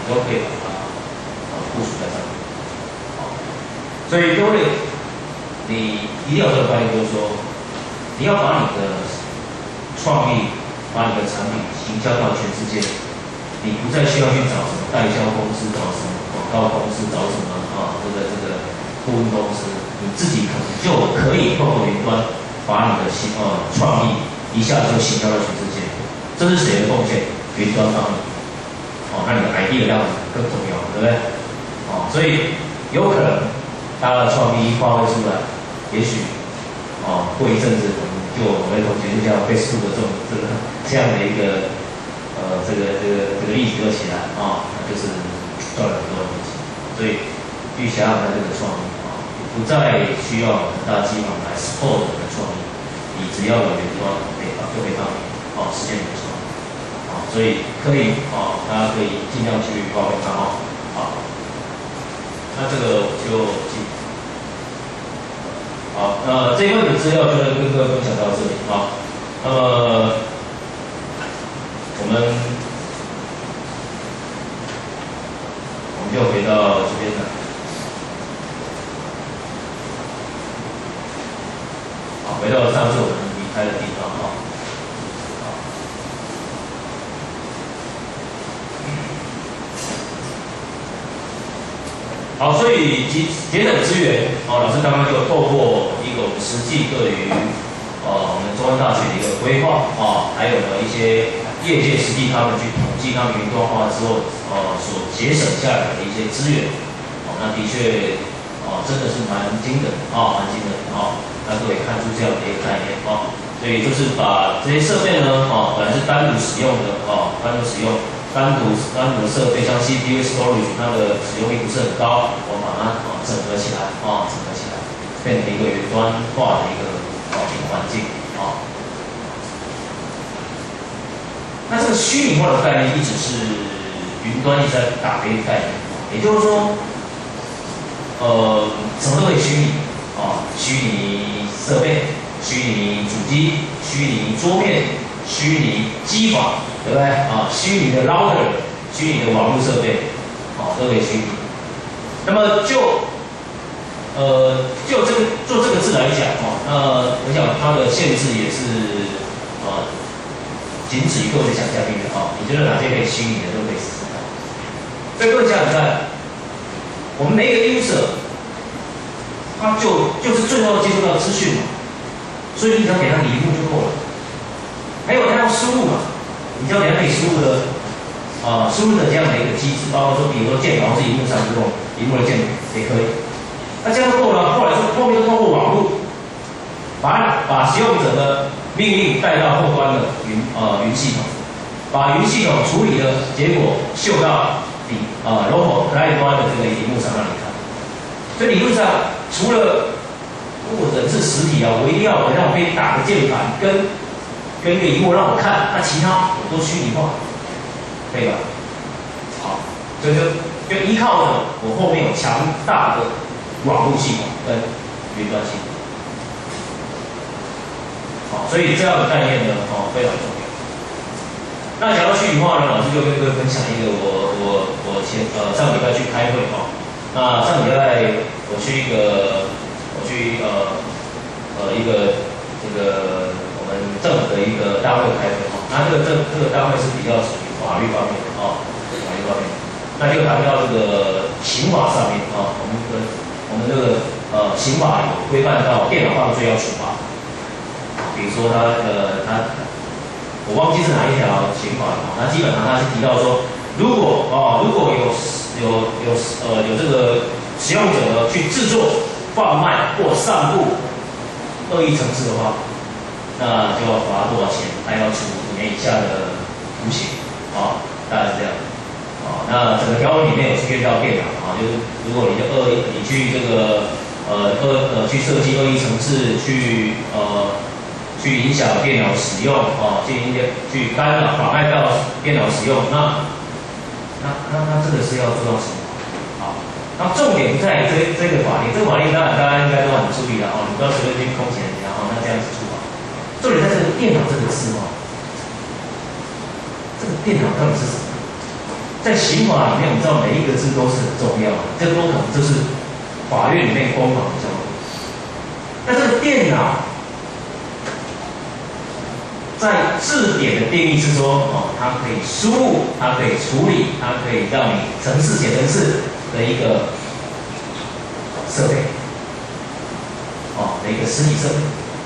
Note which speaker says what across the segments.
Speaker 1: 都可以把它部署在上面。所以各位，你一定要有这个观念，就是说，你要把你的创意、把你的产品行销到全世界，你不再需要去找什么代销公司、找什么广告公司、找什么这个顾问公司，你自己可能就可以透过云端把你的创意一下子就行销到全世界。这是谁的贡献？云端方面。那你的 idea 要更重要，对不对？所以有可能大家的创意一发挥出来，也许过一阵子，就我们的同学就像 Facebook 这样的一个这个例子就起来那就是赚了很多东西。所以去想想看这个创意不再需要很大机房来 support 你的创意，你只要有云端就可以帮你实现你的创意。所以可以大家可以尽量去发挥它好，那这个就好，这一份的资料就跟各位分享到这里那么我们就回到这边来。回到上次我们离开的地方好，所以节省资源老师刚刚就透过一个我们实际对于我们中央大学的一个规划还有呢一些业界实际他们去统计他们云端化之后所节省下来的一些资源那的确真的是蛮惊人蛮惊人那各位看出这样的一个概念所以就是把这些设备呢本来是单独使用的单独的设备，像 CPU storage， 它的使用率不是很高，我们把它整合起来变成一个云端化的一个环境那这个虚拟化的概念一直是云端一直在打的一个概念，也就是说，什么都可以虚拟虚拟设备、虚拟主机、虚拟桌面、虚拟机房。对不对虚拟的 router、虚拟的网络设备，都可以虚拟。那么就这个字来讲我想它的限制也是仅止于各位想象力的你觉得哪些可以虚拟的都可以试试看。所以各位想想看，我们每一个 user， 他就是最后接触到资讯嘛，所以你只要给他礼物就够了。还有他要输入嘛。你只要给他可以输入的这样的一个机制，包括说，比如说键盘是荧幕上这种荧幕的键也可以。那这样就够了。后面就通过网络，把使用者的命令带到后端的云系统，把云系统处理的结果秀到local client 端的这个荧幕上让你看。所以理论上，除了如果人是实体我一定要让我可以打个键盘跟一个荧幕让我看，那其他我都虚拟化，可以吧？好，所以就依靠着我后面有强大的网络系统跟云端系统。好，所以这样的概念呢，非常重要。那讲到虚拟化呢，老师就跟各位分享一个我上礼拜去开会那上礼拜我去一个这个。我们政府的一个单位开会那这个单位是比较属于法律方面的法律方面，那就谈到这个刑法上面我们这个刑法有规范到电脑犯罪要处罚，比如说我忘记是哪一条刑法那基本上它是提到说，如果有这个使用者呢去制作、贩卖或散布恶意程式的话。那就要罚多少钱？还要处5年以下的徒刑大概是这样那整个条文里面有约到电脑就是如果你去这个去设计恶意程式，去影响电脑使用去干扰、妨碍到电脑使用，那这个是要做到什么？那重点不在于这个法令，这个法令当然大家应该都很注意的你不要随便去空钱人家那这样子处罚。重点在这个电脑这个字这个电脑到底是什么？ 在刑法里面，我们知道每一个字都是很重要的，这都可能就是法院里面攻防的交流。那这个电脑在字典的定义是说，它可以输入，它可以处理，它可以让你程式写程式的一个设备，的一个实体设备。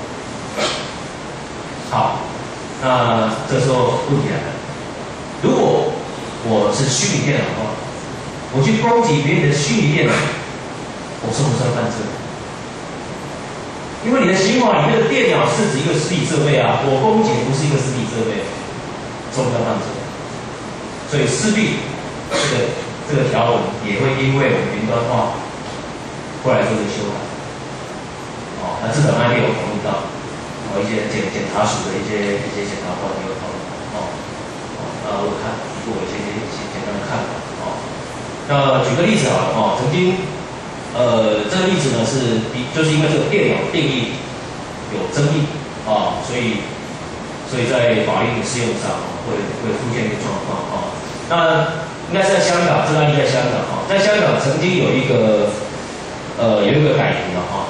Speaker 1: 好，那这时候问题来了，如果我是虚拟电脑的话，我去攻击别人的虚拟电脑，我算不算犯罪？因为你的刑法里面的电脑是指一个实体设备啊，我攻击不是一个实体设备，算不算犯罪？所以势必这个条文也会因为我们云端化过来做一个修改。那至少那边有讨论到，一些检察署的一些检察官也有讨论到，我看我一些简单的看法那举个例子好了曾经这个例子呢就是因为这个电脑定义有争议所以在法律的适用上会出现一个状况那应该是在香港，这个案例在香港在香港曾经有一个歹徒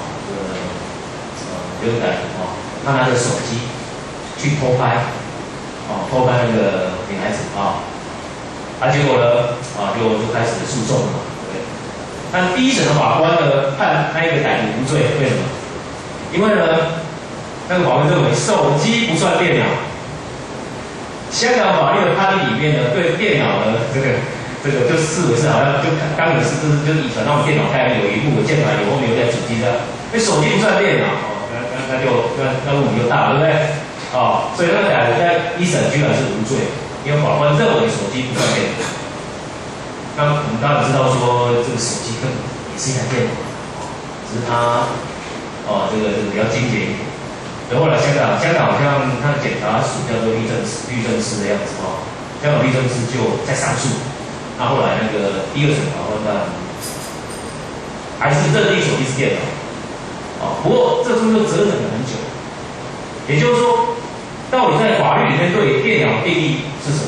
Speaker 1: 有一个歹徒他拿着手机去偷拍那个女孩子结果呢就开始诉讼了嘛，对不对？但第一审的法官呢判那一个歹徒无罪，为什么？因为呢那个法官认为手机不算电脑。香港法律的判例里面呢，对电脑呢这个就视为是好像就刚有就是以传那种电脑概念，有荧幕有键盘有后面有在主机的，因为手机不算电脑那问题就大了，对不对？所以那个歹徒在一审居然是无罪，因为法官认为手机不算电脑。那我们当然知道说这个手机根本也是一台电脑只是它这个比较精简一点。然后来香港好像他的检察署叫做律政司的样子香港律政司就在上诉。那后来那个第二审法官呢，还是认定手机是电脑。不过这中间折腾了很久。也就是说，到底在法律里面对电脑定义是什么？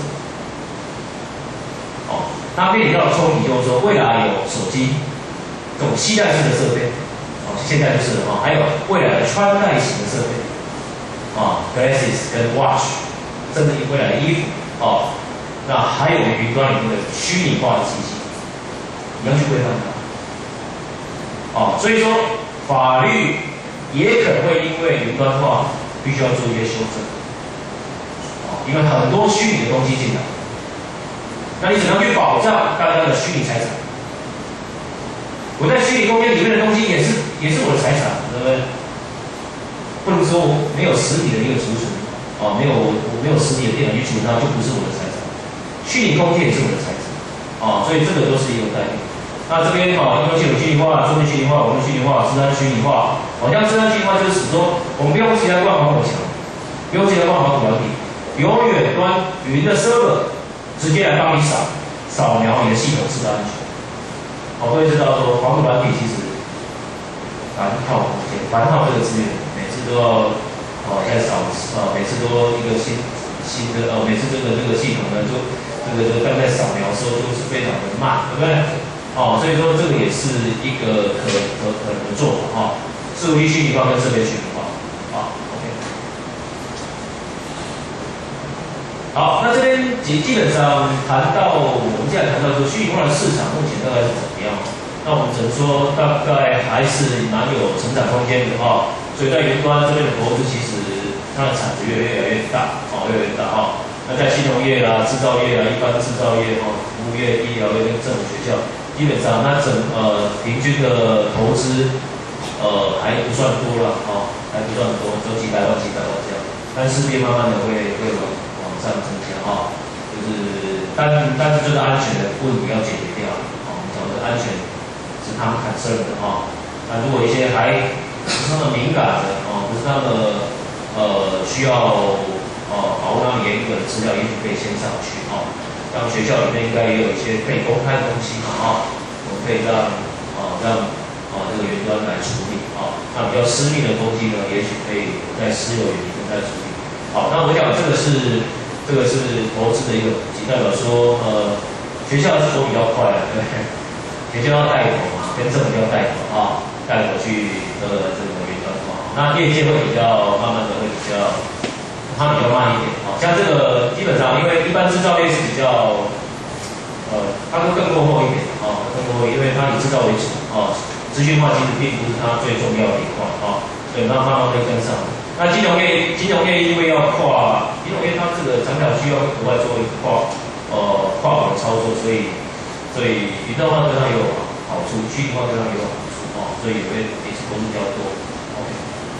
Speaker 1: 它面临到的冲击就是说，未来有手机这种携带式的设备，现在就是还有未来的穿戴型的设备，glasses 跟 watch， 甚至未来的衣服那还有云端里面的虚拟化的机器，你要去规范它。所以说法律也可能会因为云端化必须要做一些修正。因为很多虚拟的东西进来。那你怎么样去保障大家的虚拟财产？我在虚拟空间里面的东西也是我的财产，对不对？不能说我没有实体的一个储存，我没有实体的电脑去储存它，就不是我的财产。虚拟空间也是我的财产，所以这个都是一个概念。那这边因为系统虚拟化、数据虚拟化、网络虚拟化、治安虚拟化，像治安虚拟化就是指说，我们不用其他官方火墙，不用其他官方软体，由远端云的 server。直接来帮你扫描你的系统是不是安全。各位知道说，防毒软体其实反套空间，反套这个资源，每次都要在每次都一个新的每次这个系统呢，就刚在扫描的时候就是非常的慢，对不对？所以说这个也是一个可能的做法伺服器虚拟化跟设备虚拟化好，那这边基本上谈到我们现在谈到说虚拟化的市场目前大概是怎么样？那我们只能说大概还是蛮有成长空间的所以在云端这边的投资其实它的产值越来越大越来越大那在金融业啦、制造业啦、一般制造业服务业、医疗业跟政府学校，基本上那平均的投资还不算多了还不算多，只有几百万这样，但势必慢慢的会往上增加就是但是这个安全的问题要解决掉我们讲的安全是他们concern的那如果一些还不是那么敏感的不是那么需要保护那么严格的资料，也许可以先上去像学校里面应该也有一些可以公开的东西我们可以让这个云端来处理那比较私密的东西呢，也许可以在私有云里面再处理那我讲这个是投资的一个普及，代表说学校是说比较快的，对，学校要带头嘛，跟政府要带头啊，带头去这个云端化。那业界会比较慢慢的会比较，它比较慢一点啊。像这个基本上，因为一般制造业是比较，它会更落后一点啊，更落后，因为它以制造为主啊，资讯化其实并不是它最重要的一块啊，所以慢慢会跟上。那金融业因为要跨，金融业它这个长条需要额外做一个跨国的操作，所以云端化对它有好处，虚拟化对它有好处哦，所以也是投入比较多。OK，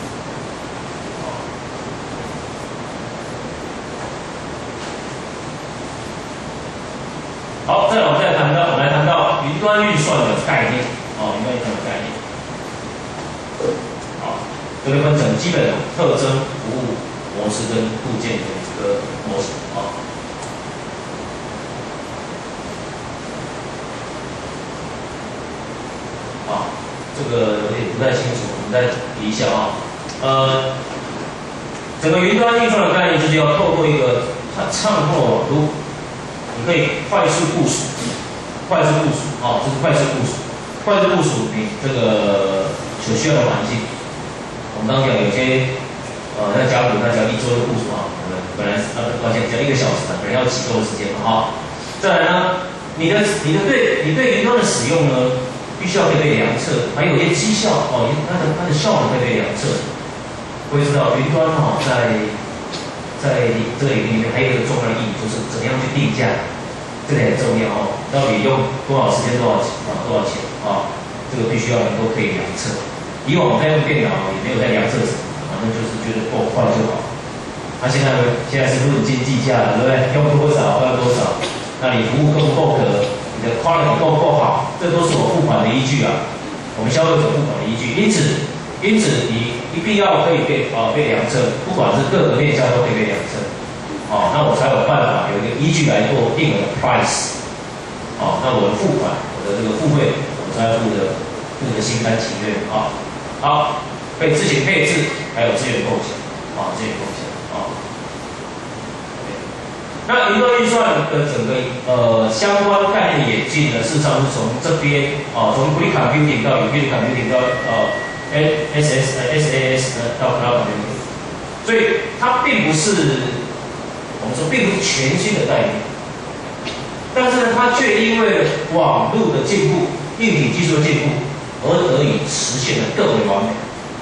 Speaker 1: 好，再来我们来谈到云端运算的概念哦，云端运算的概念。好，这个分成基本特征、服务模式跟部件的一个模式啊。这个有点不太清楚，我们再提一下啊。整个云端运算的概念就是要透过一个它畅通网路，你可以快速部署啊，这是快速部署你这个所需要的环境。我们刚刚讲有些在甲骨，那只要一周的部署啊，我们本来抱歉只要1个小时，本来要几周的时间嘛啊。再来呢，你对云端的使用呢？必须要可以被量测，还有一些绩效哦，它的效能可以被量测。我也知道云端在这个领域里面还有一个重要的意义，就是怎么样去定价，这个很重要哦。到底用多少时间、多少钱啊？这个必须要能够可以量测。以往我们在用电脑也没有在量测什么，反正就是觉得够快就好。那现在是论斤计价，对不对？用多少要多少？那你服务够不够格？你的 quality 够不够好？这都是我付款的依据啊，我们消费者付款的依据。因此你一定要可以被量测，不管是各个面向都可以被量测。那我才有办法有一个依据来做定额的 price。那我的付款，我的这个付费，我才付的心甘情愿啊。好，可以自行配置，还有资源共享那云端运算的整个相关概念演进呢，事实上是从这边从 pre-computing 到 embedded computing 到SAS 到 cloud computing， 所以它并不是我们说并不是全新的概念，但是呢，它却因为网络的进步、硬体技术的进步而得以实现的更为完美。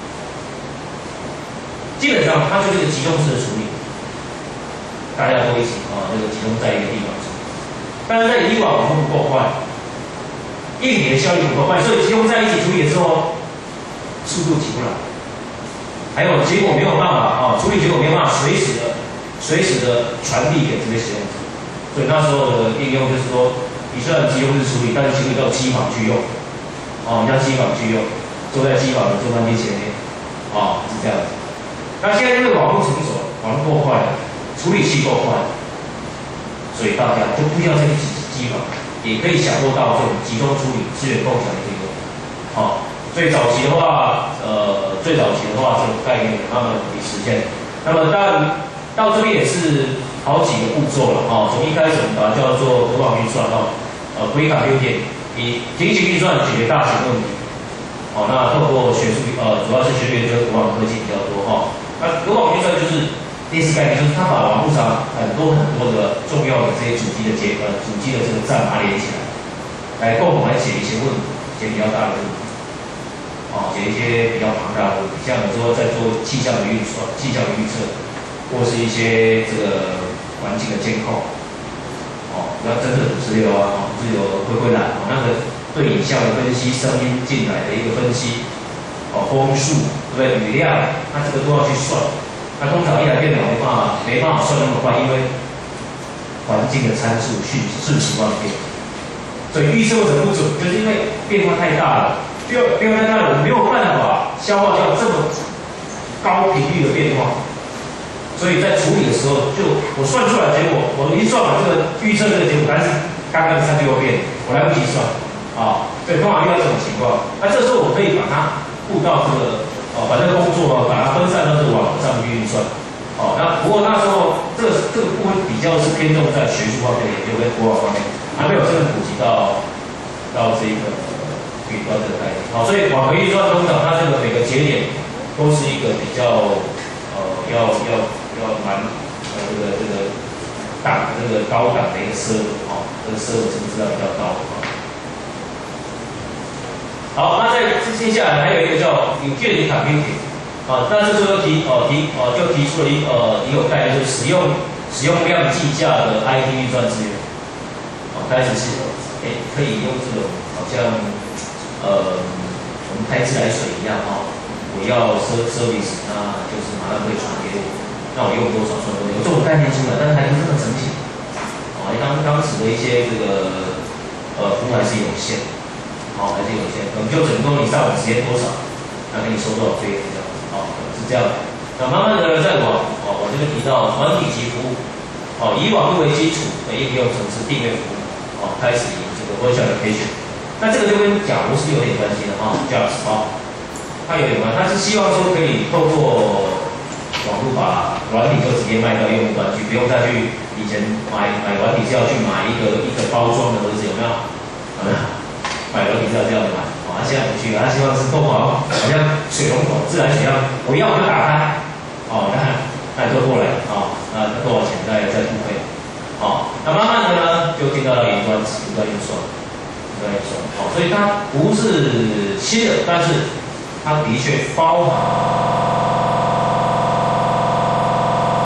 Speaker 1: 基本上，它就是一个集中式的处理。大家都一起这个集中在一个地方上，但是在以往网络不够快，硬体的效率不够快，所以集中在一起处理之后，速度起不来，还有结果没有办法处理结果没有办法随时的传递给这些使用者，所以那时候的应用就是说，你虽然集中式处理，但是其实到机房去用，你到机房去用，坐在机房的桌餐机前面，是这样子。那现在因为网络成熟，网络够快了。处理器够快，所以大家就不需要再去机房，也可以享受到这种集中处理、资源共享的这个。最早期的话，这种概念慢慢可以实现。那么当然到这边也是好几个步骤了从一开始我们把它叫做多网运算pre-computing， 以平行运算解决大型问题。那透过主要是学术研究多网科技比较多那多网运算就是。类似概念就是它把网络上很多的重要的这些主机的这个站把它连起来，共同来解一些问题，解比较大的问题，解一些比较庞大的问题，像有时候在做气象的预测，或是一些这个环境的监控，不要真的不是有灰蓝，那个对影像的分析，声音进来的一个分析，风速对不对？雨量，那这个都要去算。那通常一台电脑没办法算那么快，因为环境的参数瞬息万变，所以预测为什么不准？就是因为变化太大了，变化太大了，我没有办法消化掉这么高频率的变化，所以在处理的时候，就我算出来的结果，我一算完这个预测这个结果，但是刚刚36变，我来不及算所以通常遇到这种情况，那这时候我可以把它布到这个。把这个工作把它分散到这个网络上去运算。那不过那时候这个部分比较是偏重在学术方面的研究跟国网方面。 还没有真正普及到这个云端这个概念。好，所以网格运算通常它这个每个节点都是一个比较要蛮这个高档的一个server，这个server层次要比较高。好，那在接下来还有一个叫 utility computing， 那这时候就提出了一个概念，就是使用量计价的 IT 运算资源，开始是可以用这种好像我们开自来水一样我要 service， 那就是马上会传给我，那我用多少算多少，有这种概念出来，但是还不是那么整体，当时的一些这个服务还是有限。还是有限，可能就整个你上网时间多少，那给你收多少费用这样，是这样。那慢慢的再往我这边提到软体及服务，以网络为基础的应用程式订阅服务，开始以这个 virtual application。那这个就跟甲模式有点关系的JAWS， 它有点关系，它是希望说可以透过网络把软体就直接卖到用户端去，不用再去以前买软体是要去买一个包装的盒子，有没有？买软体是要这样买，他现在不去了，他希望是透过好像水龙头自来水一样，我要我就打开，那就过来，那多少钱再付费，那慢慢的呢就进到了云端运算，所以它不是新的，但是它的确包含。